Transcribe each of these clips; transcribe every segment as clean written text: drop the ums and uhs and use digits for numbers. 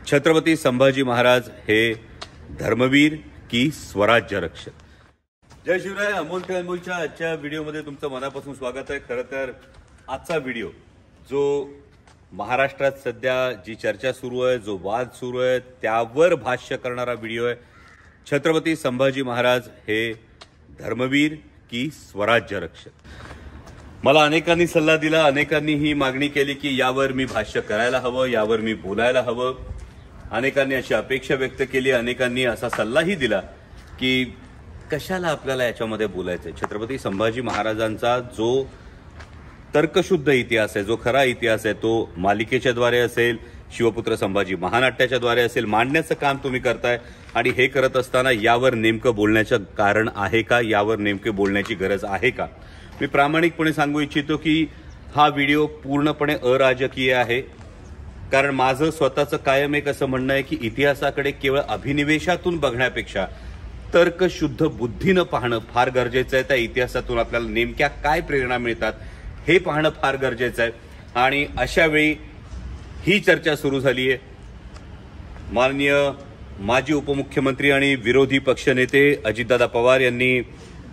छत्रपती संभाजी महाराज हे धर्मवीर की स्वराज्य रक्षक। जय शिवराय। अमोल ते अनमोलच्या आजच्या व्हिडिओमध्ये तुमचं मनापासून स्वागत आहे। खरं तर आजचा व्हिडिओ जो महाराष्ट्रात सध्या जी चर्चा सुरू आहे, जो वाद सुरू आहे, त्यावर भाष्य करणारा व्हिडिओ आहे। छत्रपती संभाजी महाराज हे धर्मवीर की स्वराज्य रक्षक। मला अनेकांनी सल्ला दिला, अनेकांनी ही मागणी केली की यावर मी भाष्य करायला हवं, यावर मी बोलायला हवं। अनेकांनी अशी अपेक्षा व्यक्त केली, अनेकांनी असा सल्लाही दिला की कशाला आपल्याला याच्यामध्ये बोलायचंय। छत्रपती संभाजी महाराजांचा जो तर्कशुद्ध इतिहास आहे, जो खरा इतिहास आहे, तो मालिकेच्या द्वारे असेल, शिवपुत्र संभाजी महानाट्याच्या द्वारे असेल, मांडण्याचं काम तुम्ही करताय। आणि हे करत असताना यावर नेमकं बोलण्याचं कारण आहे का, यावर नेमके बोलण्याची गरज आहे का? मी प्रामाणिकपणे सांगू इच्छितो की हा व्हिडिओ पूर्णपणे अराजकीय आहे। कारण माझं स्वतःचं कायम एक असं म्हणणं आहे की इतिहासाकडे केवळ अभिनिवेशातून बघण्यापेक्षा तर्कशुद्ध बुद्धीनं पाहणं फार गरजेचं आहे। त्या इतिहासातून आपल्याला नेमक्या काय प्रेरणा मिळतात हे पाहणं फार गरजेचं आहे। आणि अशा वेळी ही चर्चा सुरू झाली आहे। माननीय माजी उपमुख्यमंत्री आणि विरोधी पक्षनेते अजितदादा पवार यांनी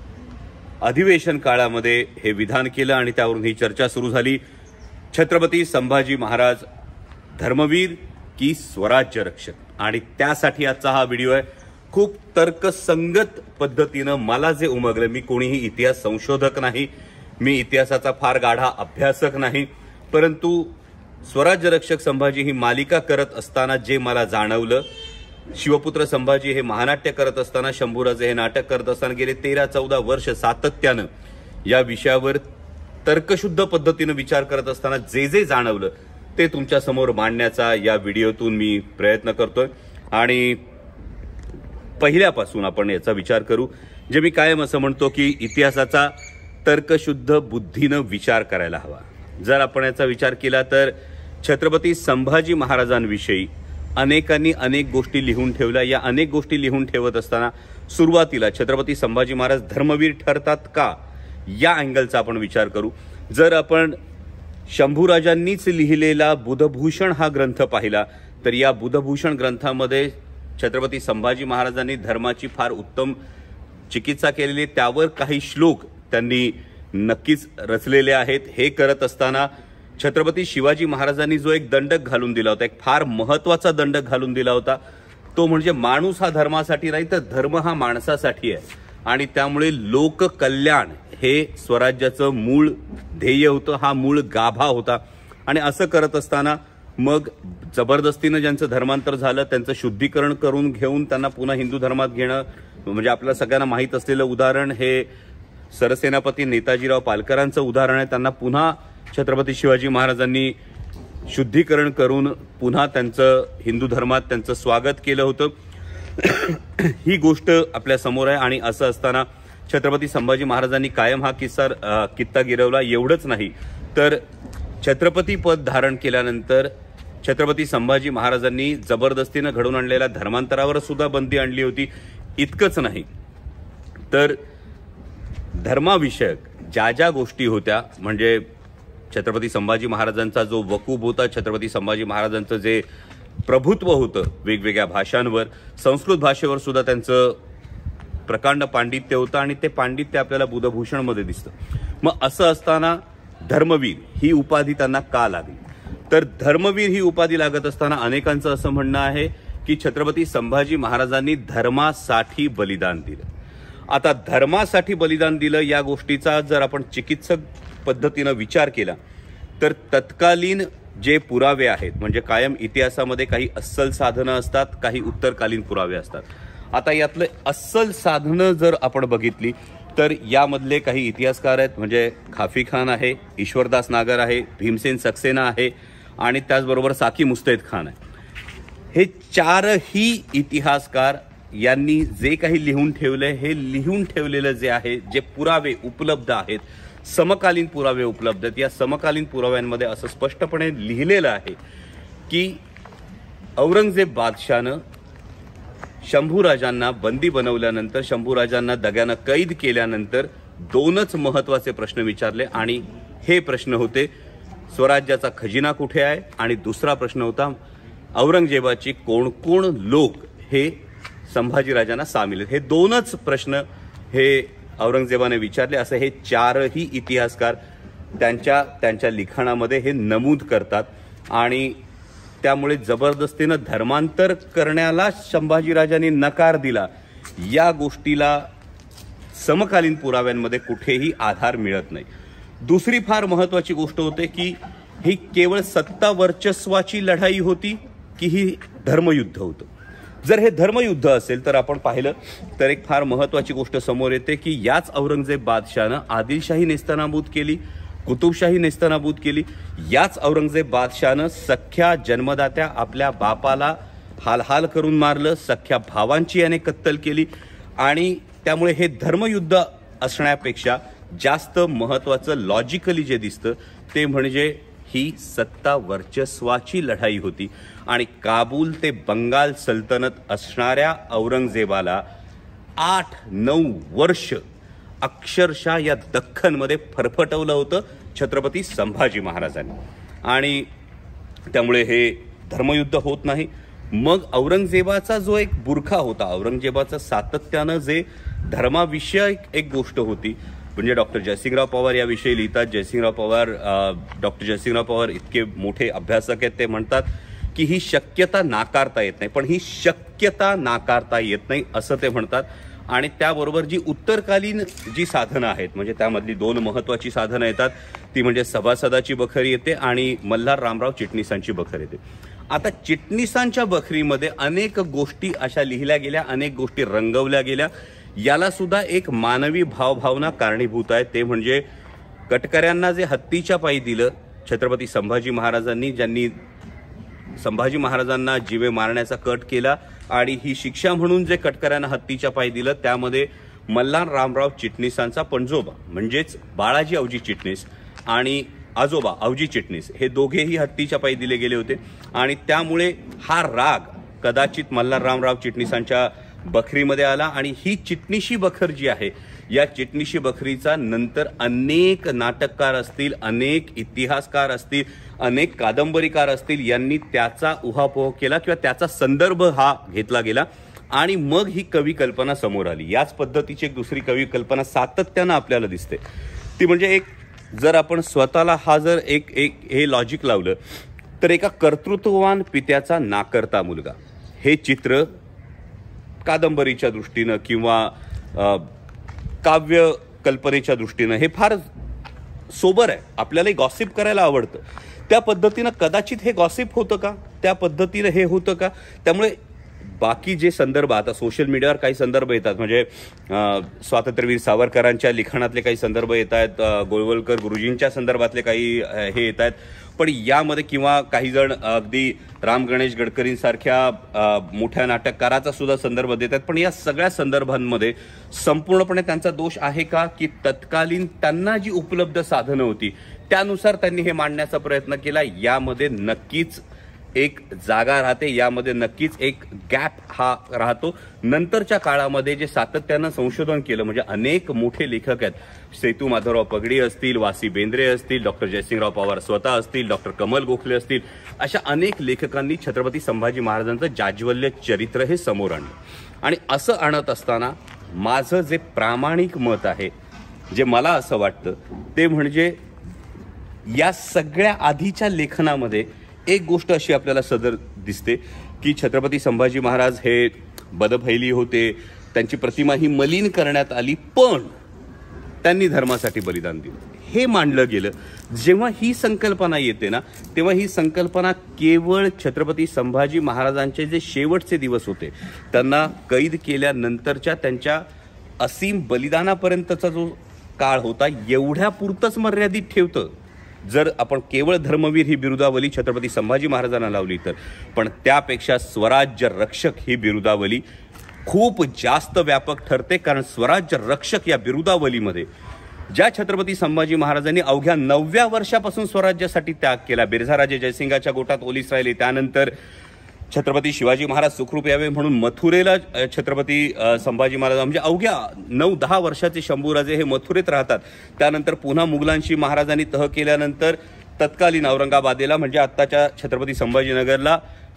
अधिवेशन काळामध्ये हे विधान केलं आणि त्यावरून ही चर्चा सुरू झाली। छत्रपती संभाजी महाराज धर्मवीर की स्वराज्य रक्षक, आणि त्यासाठी आजचा हा व्हिडिओ आहे। खूप तर्कसंगत पद्धतीनं मला जे उमगलं, मी कोणीही इतिहास संशोधक नाही, मी इतिहासाचा फार गाढा अभ्यासक नाही, परंतु स्वराज्य रक्षक संभाजी ही मालिका करत असताना जे मला जाणवलं, शिवपुत्र संभाजी हे महानाट्य करत असताना, शंभूराजे हे नाटक करत असताना गेले 13-14 वर्ष सातत्यानं या विषयावर तर्कशुद्ध पद्धतीनं विचार करत असताना जे जे जाणवलं ते तुमच्या समोर मांडण्याचा या व्हिडिओतून मी प्रयत्न करतोय। आणि पहिल्यापासून आपण याचा विचार करू। जे मी कायम असं म्हणतो की इतिहासाचा तर्कशुद्ध बुद्धीनं विचार करायला हवा। जर आपण याचा विचार केला तर छत्रपती संभाजी महाराजांविषयी अनेकांनी अनेक गोष्टी लिहून ठेवल्या। या अनेक गोष्टी लिहून ठेवत असताना सुरुवातीला छत्रपती संभाजी महाराज धर्मवीर ठरतात का, या अँगलचा आपण विचार करू। जर आपण शंभूराजांनीच लिहिलेला बुधभूषण हा ग्रंथ पाहिला तर या बुधभूषण ग्रंथामध्ये छत्रपती संभाजी महाराजांनी धर्माची फार उत्तम चिकित्सा केलेली, त्यावर काही श्लोक त्यांनी नक्कीच रचलेले आहेत। हे करत असताना छत्रपती शिवाजी महाराजांनी जो एक दंडक घालून दिला होता, एक फार महत्वाचा दंडक घालून दिला होता, तो म्हणजे माणूस हा धर्मासाठी नाही तर धर्म हा माणसासाठी आहे। आणि त्यामुळे लोककल्याण हे स्वराज्याचं मूळ ध्येय होतं, हा मूळ गाभा होता। आणि असं करत असताना मग जबरदस्तीनं ज्यांचं धर्मांतर झालं त्यांचं शुद्धीकरण करून घेऊन त्यांना पुन्हा हिंदू धर्मात घेणं, म्हणजे आपल्याला सगळ्यांना माहीत असलेलं उदाहरण हे सरसेनापती नेताजीराव पालकरांचं उदाहरण आहे। त्यांना पुन्हा छत्रपती शिवाजी महाराजांनी शुद्धीकरण करून पुन्हा त्यांचं हिंदू धर्मात त्यांचं स्वागत केलं होतं। ही गोष्ट आपल्या समोर आहे। आणि असं असताना छत्रपती संभाजी महाराजांनी कायम हा कित्ता गिरवला। एवढंच नाही तर छत्रपती पद धारण केल्यानंतर छत्रपती संभाजी महाराजांनी जबरदस्तीनं घडवून आणलेल्या धर्मांतरावर सुद्धा बंदी आणली होती। इतकंच नाही तर धर्माविषयक ज्या ज्या गोष्टी होत्या, म्हणजे छत्रपती संभाजी महाराजांचा जो वकूब होता, छत्रपती संभाजी महाराजांचं जे प्रभुत्व होतं वेगवेगळ्या भाषांवर, संस्कृत भाषेवर सुद्धा त्यांचं प्रकांड पांडित्य होतं आणि ते पांडित्य आपल्याला बुधभूषणमध्ये दिसतं। मग असं असताना धर्मवीर ही उपाधी त्यांना का लागली? तर धर्मवीर ही उपाधी लागत असताना अनेकांचं असं म्हणणं आहे की छत्रपती संभाजी महाराजांनी धर्मासाठी बलिदान दिलं। आता धर्मासाठी बलिदान दिलं या गोष्टीचा जर आपण चिकित्सक पद्धतीनं विचार केला तर तत्कालीन जे पुरावे आहेत, म्हणजे कायम इतिहासामध्ये काही अस्सल साधनं असतात, काही उत्तरकालीन पुरावे असतात। आता यातले अस्सल साधनं जर आपण बघितली तर यामधले काही इतिहासकार आहेत, म्हणजे खाफी खान आहे, ईश्वरदास नागर आहे, भीमसेन सक्सेना आहे आणि त्याचबरोबर साकी मुस्तैद खान आहे। हे चारही इतिहासकार यांनी जे काही लिहून ठेवलंय, हे लिहून ठेवलेलं जे आहे, जे पुरावे उपलब्ध आहेत, समकालीन पुरावे उपलब्ध आहेत, या समकालीन पुराव्यांमध्ये असं स्पष्टपणे लिहिलेलं आहे की औरंगजेब बादशाहनं शंभूराजांना बंदी बनवल्यानंतर, शंभूराजांना दग्यानं कैद केल्यानंतर दोनच महत्त्वाचे प्रश्न विचारले आणि हे प्रश्न होते स्वराज्याचा खजिना कुठे आहे आणि दुसरा प्रश्न होता औरंगजेबाची कोण कोण लोक हे संभाजीराजांना सामील आहेत, हे दोनच प्रश्न हे औरंगजेबाने विचारले असं हे चारही इतिहासकार त्यांच्या लिखाणामध्ये हे नमूद करतात. आणि त्यामुळे जबरदस्तीनं धर्मांतर करण्याला संभाजीराजांनी नकार दिला या गोष्टीला समकालीन पुराव्यांमध्ये कुठेही आधार मिळत नाही. दुसरी फार महत्वाची गोष्ट होते की ही केवळ सत्ता वर्चस्वाची लढाई होती की ही धर्मयुद्ध होतं. जर हे धर्मयुद्ध असेल तर आपण पाहिलं तर एक फार महत्वाची गोष्ट समोर येते की याच औरंगजेब बादशाहनं आदिलशाही नेस्तनाबूत केली, कुतुबशाही नेस्तनाबूत केली. याच औरंगजेब बादशाहनं सख्या जन्मदात्या आपल्या बापाला हाल करून मारलं, सख्या भावांची याने कत्तल केली. आणि त्यामुळे हे धर्मयुद्ध असण्यापेक्षा जास्त महत्वाचं लॉजिकली जे दिसतं ते म्हणजे ही सत्ता वर्चस्वाची लढाई होती. आणि काबूल ते बंगाल सल्तनत असणाऱ्या औरंगजेबाला 8-9 वर्ष अक्षरशः या दख्खनमध्ये फरफटवलं होतं छत्रपती संभाजी महाराजांनी. आणि त्यामुळे हे धर्मयुद्ध होत नाही. मग औरंगजेबाचा जो एक बुरखा होता, औरंगजेबाचं सातत्यानं जे धर्माविषयक एक गोष्ट होती, म्हणजे डॉक्टर जयसिंगराव पवार याविषयी लिहितात. डॉक्टर जयसिंगराव पवार इतके मोठे अभ्यासक आहेत, ते म्हणतात की ही शक्यता नाकारता येत नाही, पण ही शक्यता नाकारता येत नाही असं ते म्हणतात. आणि त्याबरोबर जी उत्तरकालीन जी साधनं आहेत, म्हणजे त्यामधली 2 महत्वाची साधनं येतात, ती म्हणजे सभासदाची बखरी येते आणि मल्हार रामराव चिटणीसांची बखर येते. आता चिटणीसांच्या बखरीमध्ये अनेक गोष्टी अशा लिहिल्या गेल्या, अनेक गोष्टी रंगवल्या गेल्या. याला सुद्धा एक मानवी भावभावना कारणीभूत आहे. ते म्हणजे कटकऱ्यांना जे हत्तीच्या पायी दिलं छत्रपती संभाजी महाराजांनी, ज्यांनी संभाजी महाराजांना जीवे मारण्याचा कट केला आणि ही शिक्षा म्हणून जे कटकऱ्यांना हत्तीच्या पायी दिलं त्यामध्ये मल्हार रामराव चिटणीसांचा पणजोबा म्हणजेच बाळाजी अवजी चिटणीस आणि आजोबा अवजी चिटणीस हे दोघेही हत्तीच्या पायी दिले गेले होते. आणि त्यामुळे हा राग कदाचित मल्हार रामराव चिटणीसांच्या बखरीमध्ये आला. आणि ही चिटणीशी बखर जी आहे, या चिटणीशी बखरीचा नंतर अनेक नाटककार असतील, अनेक इतिहासकार असतील, अनेक कादंबरीकार असतील, यांनी त्याचा उहापोह केला किंवा त्याचा संदर्भ हा घेतला गेला. आणि मग ही कवी कल्पना समोर आली. याच पद्धतीची एक दुसरी कवी कल्पना सातत्यानं आपल्याला दिसते, ती म्हणजे एक जर आपण स्वतःला एक हे लॉजिक लावलं तर एका कर्तृत्ववान पित्याचा नाकर्ता मुलगा हे चित्र कादंबरीच्या दृष्टीनं किंवा काव्य कल्पनेच्या दृष्टीनं हे फार सोबर आहे. आपल्यालाही गॉसिप करायला आवडतं. त्या पद्धतीनं कदाचित हे गॉसिप होतं का, त्या पद्धतीनं हे होतं का. त्यामुळे बाकी जे संदर्भ आता सोशल मीडियावर काही संदर्भ येतात, म्हणजे स्वातंत्र्यवीर सावरकरांच्या लिखाणातले काही संदर्भ येत आहेत, गोळवलकर गुरुजींच्या संदर्भातले काही हे येत आहेत, पण यामध्ये किंवा काही जण अगदी राम गणेश गडकरींसारख्या मोठ्या नाटककाराचा सुद्धा संदर्भ देतात. पण या सगळ्या संदर्भांमध्ये संपूर्णपणे त्यांचा दोष आहे का, की तत्कालीन त्यांना जी उपलब्ध साधनं होती त्यानुसार त्यांनी हे मांडण्याचा प्रयत्न केला. यामध्ये नक्कीच एक जागा राहते, यामध्ये नक्कीच एक गॅप हा राहतो. नंतरच्या काळामध्ये जे सातत्यानं संशोधन केलं, म्हणजे अनेक मोठे लेखक आहेत, सेतू माधवराव पगडी असतील, वासी बेंद्रे असतील, डॉक्टर जयसिंगराव पवार स्वतः असतील, डॉक्टर कमल गोखले असतील, अशा अनेक लेखकांनी छत्रपती संभाजी महाराजांचं जाज्वल्य चरित्र हे समोर आणलं. आणि असं आणत असताना माझं जे प्रामाणिक मत आहे, जे मला असं वाटतं ते म्हणजे या सगळ्या आधीच्या लेखनामध्ये एक गोष्ट अशी आपल्याला सदर दिसते की छत्रपती संभाजी महाराज हे बदफैली होते, त्यांची प्रतिमा ही मलिन करण्यात आली, पण त्यांनी धर्मासाठी बलिदान दिलं हे मांडलं गेलं. जेव्हा ही संकल्पना येते ना, तेव्हा ही संकल्पना केवळ छत्रपती संभाजी महाराजांचे जे शेवटचे दिवस होते, त्यांना कैद केल्यानंतरच्या त्यांच्या असीम बलिदानापर्यंतचा जो काळ होता एवढ्यापुरतंच मर्यादित ठेवतं. जर आपण केवळ धर्मवीर ही बिरुदावली छत्रपती संभाजी महाराजांना लावली तर, पण त्यापेक्षा स्वराज्य रक्षक ही बिरुदावली खूप जास्त व्यापक ठरते. कारण स्वराज्य रक्षक या बिरुदावलीमध्ये ज्या छत्रपती संभाजी महाराजांनी अवघ्या 9व्या वर्षापासून स्वराज्यासाठी त्याग केला, बिरझाराजे जयसिंगाच्या गोटात ओलीस राहिले, त्यानंतर छत्रपती शिवाजी महाराज सुखरूप यावे म्हणून मथुरेला छत्रपती संभाजी महाराज म्हणजे अवघ्या 9-10 वर्षाचे शंभूराजे हे मथुरेत राहतात. त्यानंतर पुन्हा मुघलांशी महाराजांनी तह केल्यानंतर तत्कालीन औरंगाबादेला म्हणजे आत्ताच्या छत्रपती संभाजीनगरला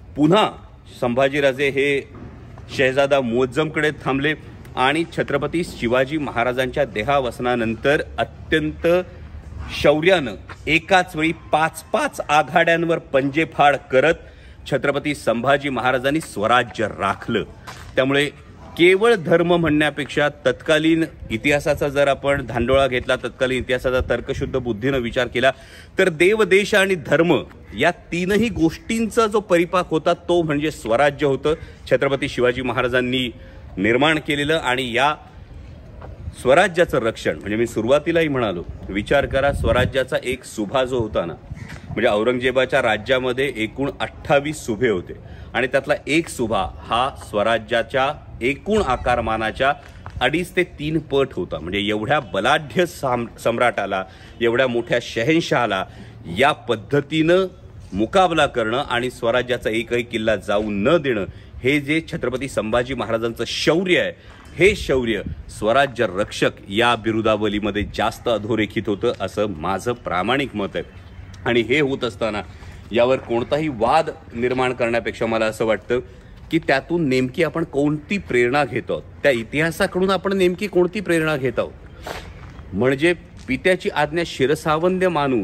पुन्हा संभाजीराजे हे शहजादा मुअज्जमकडे थांबले आणि छत्रपती शिवाजी महाराजांच्या देहावसनानंतर अत्यंत शौर्यानं एकाच वेळी 5-5 आघाड्यांवर पंजेफाड करत छत्रपती संभाजी महाराजांनी स्वराज्य राखलं। त्यामुळे केवळ धर्म म्हणण्यापेक्षा तत्कालीन इतिहासाचा जर आपण धांडोळा घेतला, तत्कालीन इतिहासाचा तर्कशुद्ध बुद्धीनं विचार केला तर देव, देश आणि धर्म या तीनही गोष्टींचा जो परिपाक होता तो म्हणजे स्वराज्य होतं, छत्रपती शिवाजी महाराजांनी निर्माण केलेलं। आणि या स्वराज्याचं रक्षण म्हणजे मी सुरुवातीलाही म्हणालो, विचार करा, स्वराज्याचा एक सुभा जो होता ना, म्हणजे औरंगजेबाच्या राज्यामध्ये एकूण 28 सुभे होते आणि त्यातला एक सुभा हा स्वराज्याच्या एकूण आकारमानाच्या 2.5 ते 3 पट होता। म्हणजे एवढ्या बलाढ्य सम्राटाला, एवढ्या मोठ्या शहेनशहाला या पद्धतीनं मुकाबला करणं आणि स्वराज्याचा एकही किल्ला जाऊ न देणं, हे जे छत्रपती संभाजी महाराजांचं शौर्य आहे, हे शौर्य स्वराज्य रक्षक या बिरुदावलीमध्ये जास्त अधोरेखित होतं असं माझं प्रामाणिक मत आहे। आणि हे होत असताना यावर कोणताही वाद निर्माण करण्यापेक्षा मला असं वाटतं की त्यातून नेमकी आपण कोणती प्रेरणा घेत आहोत, त्या इतिहासाकडून आपण नेमकी कोणती प्रेरणा घेत आहोत। म्हणजे पित्याची आज्ञा शिरसावंद्य मानून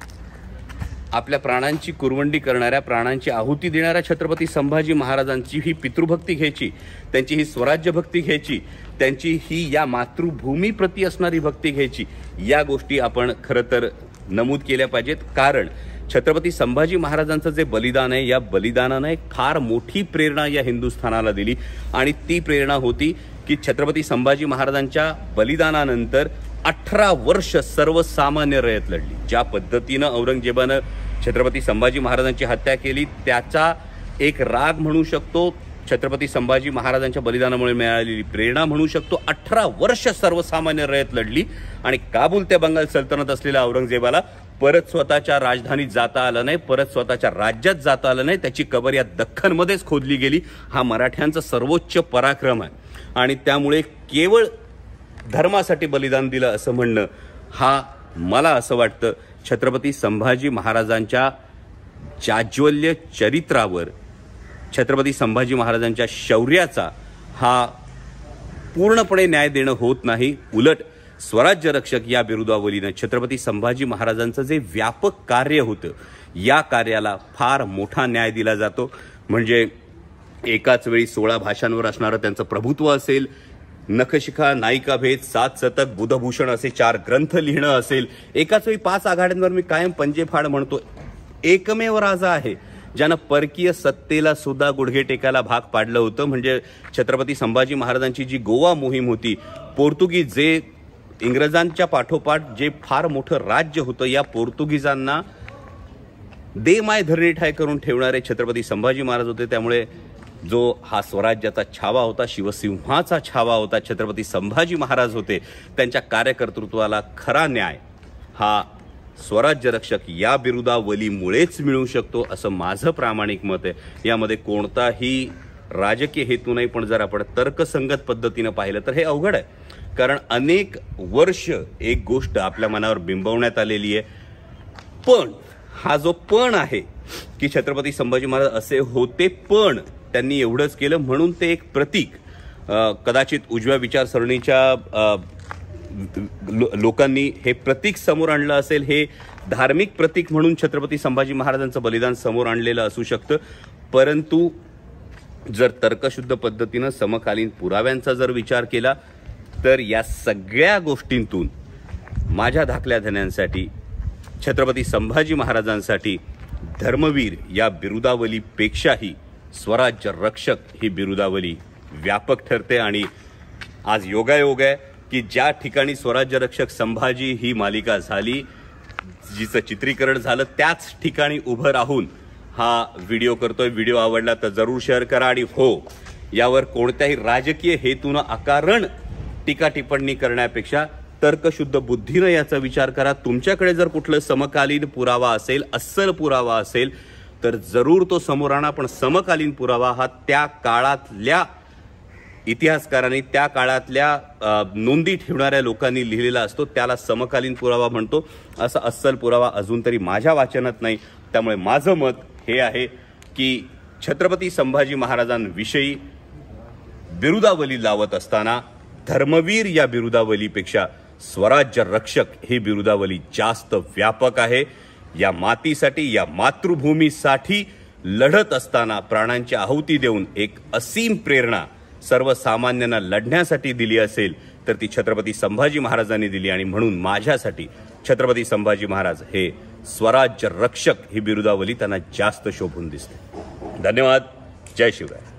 आपल्या प्राणांची कुरवंडी करणाऱ्या, प्राणांची आहुती देणाऱ्या छत्रपती संभाजी महाराजांची ही पितृभक्ती घ्यायची, त्यांची ही स्वराज्य भक्ती घ्यायची, त्यांची ही या मातृभूमीप्रती असणारी भक्ती घ्यायची, या गोष्टी आपण खरं तर नमूद केल्या पाहिजेत। कारण छत्रपती संभाजी महाराजांचं जे बलिदान आहे, या बलिदानाने एक फार मोठी प्रेरणा या हिंदुस्थानाला दिली आणि ती प्रेरणा होती की छत्रपती संभाजी महाराजांच्या बलिदानानंतर 18 वर्ष सर्वसामान्य रयत लढली। ज्या पद्धतीनं औरंगजेबानं छत्रपती संभाजी महाराजांची हत्या केली त्याचा एक राग म्हणू शकतो, छत्रपती संभाजी महाराजांच्या बलिदानामुळे मिळालेली प्रेरणा म्हणू शकतो। 18 वर्ष सर्वसामान्य रयत लढली आणि काबूल ते बंगाल सल्तनत असलेल्या औरंगजेबाला परत स्वतःच्या राजधानीत जाता आलं नाही, परत स्वतःच्या राज्यात जाता आलं नाही, त्याची कबर या दख्खनमध्येच खोदली गेली। हा मराठ्यांचा सर्वोच्च पराक्रम आहे आणि त्यामुळे केवळ धर्मासाठी बलिदान दिलं असं म्हणणं, हा मला असं वाटतं छत्रपती संभाजी महाराजांच्या जाज्वल्य चरित्रावर, छत्रपती संभाजी महाराजांच्या शौर्याचा हा पूर्णपणे न्याय देणं होत नाही। उलट स्वराज्य रक्षक या बिरुदावलीनं छत्रपती संभाजी महाराजांचं जे व्यापक कार्य होतं, या कार्याला फार मोठा न्याय दिला जातो। म्हणजे एकाच वेळी 16 भाषांवर असणारं त्यांचं प्रभुत्व असेल, नखशिखा, नायिका भेद, 7 शतक, बुधभूषण असे 4 ग्रंथ लिहिणं असेल, एकाच वेळी 5 आघाड्यांवर मी कायम पंजेफाड म्हणतो, एकमेव राजा आहे ज्यानं परकीय सत्तेला सुद्धा गुडघे टेकायला भाग पाडलं होतं। म्हणजे छत्रपती संभाजी महाराजांची जी गोवा मोहीम होती, पोर्तुगीज जे इंग्रजांच्या पाठोपाठ जे फार मोठं राज्य होतं, या पोर्तुगीजांना दे माय धरणी ठाय करून ठेवणारे छत्रपती संभाजी महाराज होते। त्यामुळे जो हा स्वराज्याचा छावा होता, शिवसिंहाचा छावा होता, छत्रपती संभाजी महाराज होते, त्यांच्या कार्यकर्तृत्वाला खरा न्याय हा स्वराज्य रक्षक या बिरुदावलीमुळेच मिळू शकतो असं माझं प्रामाणिक मत आहे। यामध्ये कोणताही राजकीय हेतू नाही, पण जर आपण तर्कसंगत पद्धतीनं पाहिलं तर हे अवघड आहे। कारण अनेक वर्ष एक गोष्ट आपल्या मनावर बिंबवण्यात आलेली आहे, पण हा जो पण आहे की छत्रपती संभाजी महाराज असे होते पण त्यांनी एवढंच केलं म्हणून ते एक प्रतीक, कदाचित उजव्या विचारसरणीच्या लोकांनी हे प्रतीक समोर आणलं असेल, हे धार्मिक प्रतीक म्हणून छत्रपती संभाजी महाराजांचं बलिदान समोर आणलेलं असू शकतं। परंतु जर तर्कशुद्ध पद्धतीनं समकालीन पुराव्यांचा जर विचार केला तर या सगळ्या गोष्टींतून माझ्या धाकल्या धन्यांसाठी, छत्रपती संभाजी महाराजांसाठी धर्मवीर या बिरुदावलीपेक्षाही स्वराज्य रक्षक ही बिरुदावली व्यापक ठरते। आणि आज योगायोग आहे की ज्या ठिकाणी स्वराज्य रक्षक संभाजी ही मालिका झाली, जिचं चित्रीकरण झालं, त्याच ठिकाणी उभं राहून हा व्हिडिओ करतोय। व्हिडिओ आवडला तर जरूर शेअर करा आणि हो, यावर कोणत्याही राजकीय हेतून अकारण टीका टिप्पणी करण्यापेक्षा तर्कशुद्ध बुद्धीनं याचा विचार करा। तुमच्याकडे जर कुठलं समकालीन पुरावा असेल, अस्सल पुरावा असेल तर जरूर तो समोर आणा, पण समकालीन पुरावा हा त्या काळातल्या इतिहासकारांनी, त्या काळातल्या नोंदी ठेवणाऱ्या लोकांनी लिहिलेला असतो, त्याला समकालीन पुरावा म्हणतो। असा अस्सल पुरावा अजून तरी माझ्या वाचनात नाही। त्यामुळे माझं मत हे आहे की छत्रपती संभाजी महाराजांविषयी बिरुदावली लावत असताना धर्मवीर या बिरुदावलीपेक्षा स्वराज्य रक्षक ही बिरुदावली जास्त व्यापक आहे। या मातीसाठी, या मातृभूमीसाठी लढत असताना प्राणांची आहुती देऊन एक असीम प्रेरणा सर्वसामान्यांना लढण्यासाठी दिली असेल तर ती छत्रपती संभाजी महाराजांनी दिली, आणि म्हणून माझ्यासाठी छत्रपती संभाजी महाराज हे स्वराज्य रक्षक ही बिरुदावली त्यांना जास्त शोभून दिसते। धन्यवाद। जय शिवराय।